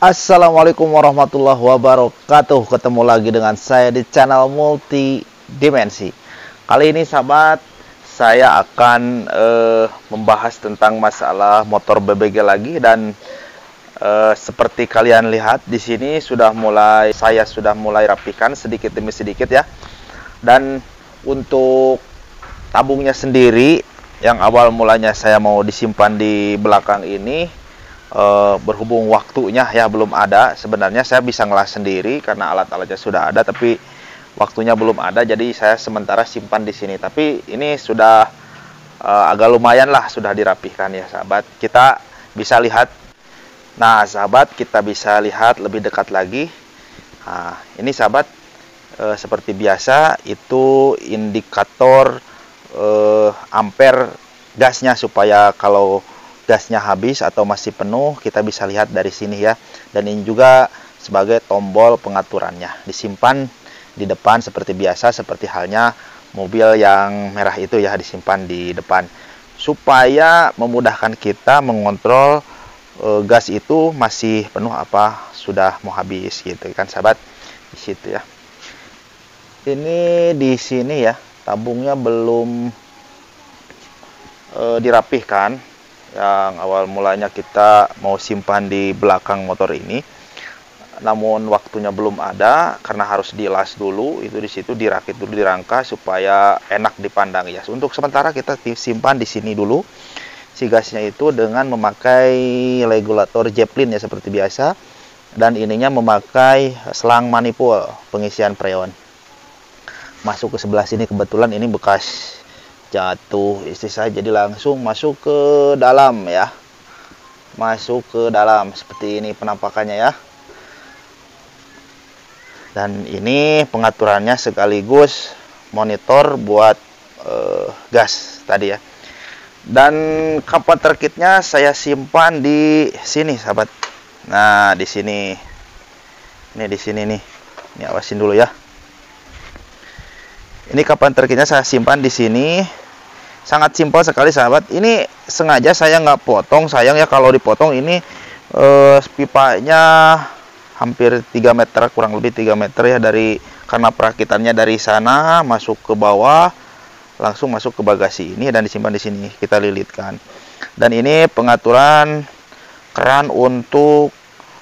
Assalamualaikum warahmatullahi wabarakatuh. Ketemu lagi dengan saya di channel Multidimensi. Kali ini sahabat, saya akan membahas tentang masalah motor BBG lagi. Dan seperti kalian lihat di sini saya sudah mulai rapikan sedikit demi sedikit ya. Dan untuk tabungnya sendiri, yang awal mulanya saya mau disimpan di belakang ini, berhubung waktunya ya belum ada. Sebenarnya saya bisa ngelas sendiri karena alat-alatnya sudah ada, tapi waktunya belum ada, jadi saya sementara simpan di sini. Tapi ini sudah agak lumayan lah, sudah dirapihkan ya sahabat. Kita bisa lihat. Nah sahabat, kita bisa lihat lebih dekat lagi. Nah, ini sahabat, seperti biasa itu indikator ampere gasnya, supaya kalau gasnya habis atau masih penuh kita bisa lihat dari sini ya. Dan ini juga sebagai tombol pengaturannya, disimpan di depan seperti biasa, seperti halnya mobil yang merah itu ya, disimpan di depan supaya memudahkan kita mengontrol gas itu masih penuh apa sudah mau habis gitu kan sahabat. Di situ ya. Ini di sini ya, tabungnya belum dirapihkan. Yang awal mulanya kita mau simpan di belakang motor ini, namun waktunya belum ada karena harus dilas dulu. Itu di situ dirakit dulu, dirangka supaya enak dipandang ya. Untuk sementara kita simpan di sini dulu si gasnya itu dengan memakai regulator Zeppelin ya seperti biasa. Dan ininya memakai selang manifold pengisian freon. Masuk ke sebelah sini, kebetulan ini bekas jatuh istri saya, jadi langsung masuk ke dalam ya, masuk ke dalam seperti ini penampakannya ya. Dan ini pengaturannya sekaligus monitor buat gas tadi ya. Dan kapater kitnya saya simpan di sini sahabat. Nah di sini, ini di sini nih, ini awasin dulu ya. Ini kapater kitnya saya simpan di sini. Sangat simpel sekali sahabat. Ini sengaja saya nggak potong, sayang ya kalau dipotong. Ini pipanya hampir 3 meter, kurang lebih 3 meter ya, karena perakitannya dari sana masuk ke bawah, langsung masuk ke bagasi ini dan disimpan di sini, kita lilitkan. Dan ini pengaturan keran untuk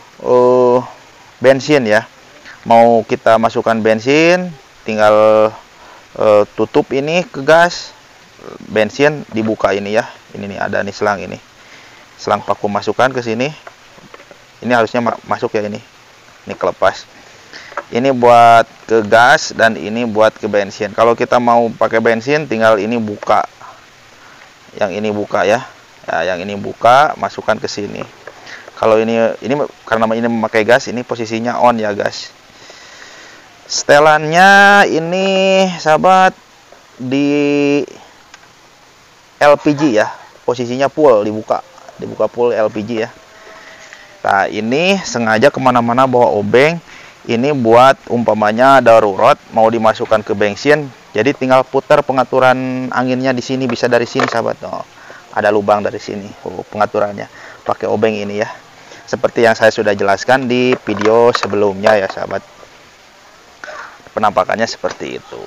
bensin ya. Mau kita masukkan bensin, tinggal tutup ini ke gas, bensin dibuka ini ya. Ini nih ada nih selang, ini selang vakum, masukkan ke sini. Ini harusnya masuk ya, ini kelepas. Ini buat ke gas dan ini buat ke bensin. Kalau kita mau pakai bensin tinggal ini buka, yang ini buka ya, yang ini buka, masukkan ke sini. Kalau ini karena ini memakai gas, ini posisinya on ya guys. Setelannya ini sahabat di LPG ya, posisinya full, dibuka full LPG ya. Nah ini sengaja kemana-mana bawa obeng, ini buat umpamanya darurat mau dimasukkan ke bensin, jadi tinggal putar pengaturan anginnya di sini, bisa dari sini sahabat. Oh, ada lubang dari sini, pengaturannya pakai obeng ini ya, seperti yang saya sudah jelaskan di video sebelumnya ya sahabat. Penampakannya seperti itu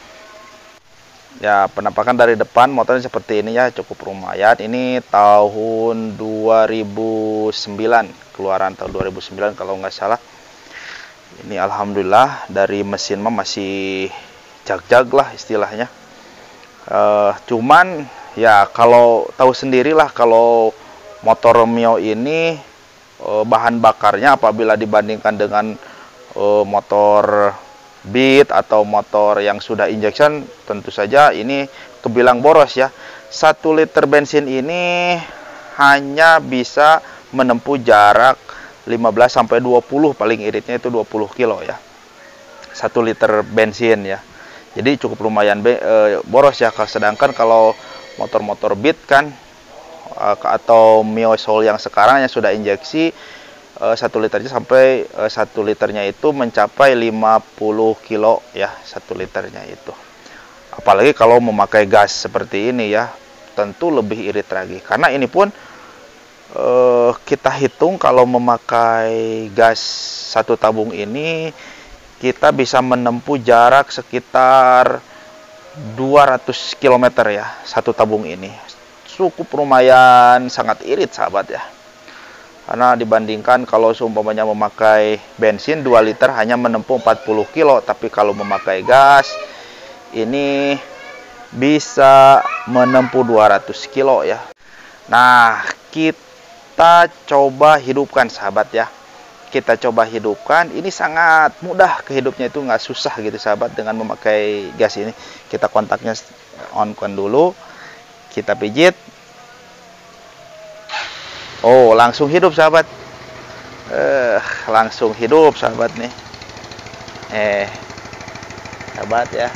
ya. Penampakan dari depan motornya seperti ini ya, cukup lumayan. Ini tahun 2009, keluaran tahun 2009 kalau nggak salah. Ini alhamdulillah dari mesin masih jag-jag lah istilahnya. Cuman ya kalau tahu sendirilah, kalau motor Mio ini bahan bakarnya apabila dibandingkan dengan motor Beat atau motor yang sudah injection, tentu saja ini kebilang boros ya. 1 liter bensin ini hanya bisa menempuh jarak 15-20, paling iritnya itu 20 kilo ya, 1 liter bensin ya. Jadi cukup lumayan boros ya. Sedangkan kalau motor-motor Beat kan atau Mio Soul yang sekarang yang sudah injeksi, 1 liternya sampai 1 liternya itu mencapai 50 kilo ya, 1 liternya itu. Apalagi kalau memakai gas seperti ini ya, tentu lebih irit lagi. Karena ini pun kita hitung kalau memakai gas satu tabung ini kita bisa menempuh jarak sekitar 200 km ya satu tabung ini. Cukup lumayan sangat irit sahabat ya. Karena dibandingkan kalau seumpamanya memakai bensin 2 liter hanya menempuh 40 kilo, tapi kalau memakai gas ini bisa menempuh 200 kilo ya. Nah, kita coba hidupkan sahabat ya. Kita coba hidupkan, ini sangat mudah kehidupnya, itu nggak susah gitu sahabat dengan memakai gas ini. Kita kontaknya on-kan dulu, kita pijit. Oh, langsung hidup sahabat. Langsung hidup sahabat nih. Sahabat ya.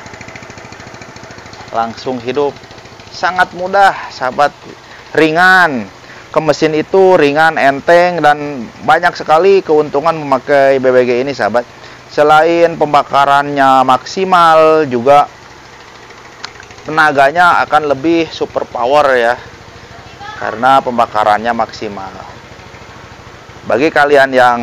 Langsung hidup. Sangat mudah sahabat. Ringan. Ke mesin itu ringan, enteng, dan banyak sekali keuntungan memakai BBG ini sahabat. Selain pembakarannya maksimal, juga tenaganya akan lebih super power ya, karena pembakarannya maksimal. Bagi kalian yang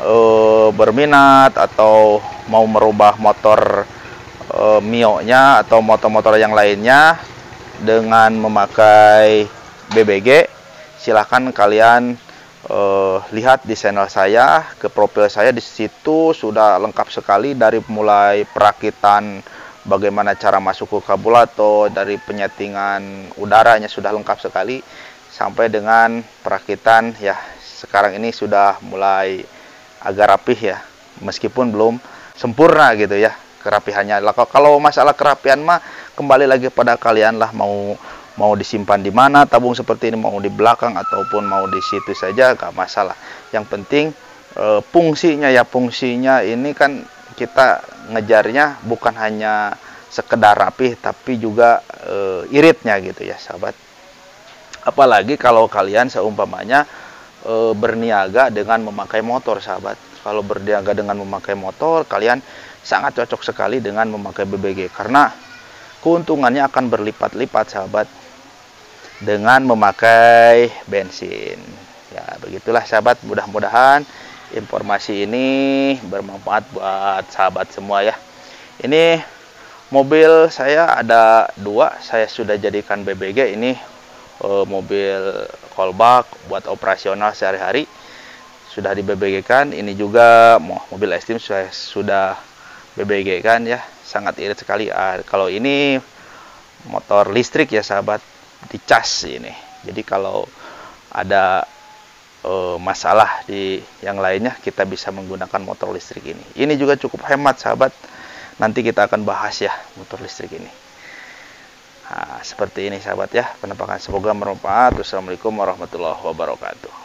berminat atau mau merubah motor Mio-nya atau motor-motor yang lainnya dengan memakai BBG, silahkan kalian lihat di channel saya, ke profil saya. Di situ sudah lengkap sekali, dari mulai perakitan bagaimana cara masuk ke karburator, dari penyetingan udaranya sudah lengkap sekali, sampai dengan perakitan ya sekarang ini sudah mulai agak rapih ya, meskipun belum sempurna gitu ya kerapihannya. Kalau masalah kerapihan mah kembali lagi pada kalian lah, mau disimpan di mana tabung seperti ini, mau di belakang ataupun mau di situ saja gak masalah. Yang penting fungsinya ya, fungsinya ini kan kita ngejarnya bukan hanya sekedar rapih, tapi juga iritnya gitu ya sahabat. Apalagi kalau kalian seumpamanya berniaga dengan memakai motor sahabat. Kalau berniaga dengan memakai motor, kalian sangat cocok sekali dengan memakai BBG, karena keuntungannya akan berlipat-lipat sahabat dengan memakai bensin. Ya begitulah sahabat, mudah-mudahan informasi ini bermanfaat buat sahabat semua ya. Ini mobil saya ada 2, saya sudah jadikan BBG. Ini mobil kolbak buat operasional sehari-hari, sudah di BBG kan. Ini juga mobil Extreme saya sudah BBG kan ya, sangat irit sekali. Kalau ini motor listrik ya sahabat, dicas ini. Jadi kalau ada masalah di yang lainnya, kita bisa menggunakan motor listrik ini. Ini juga cukup hemat sahabat. Nanti kita akan bahas ya motor listrik ini. Nah, seperti ini sahabat ya penampakan, semoga bermanfaat. Wassalamualaikum warahmatullahi wabarakatuh.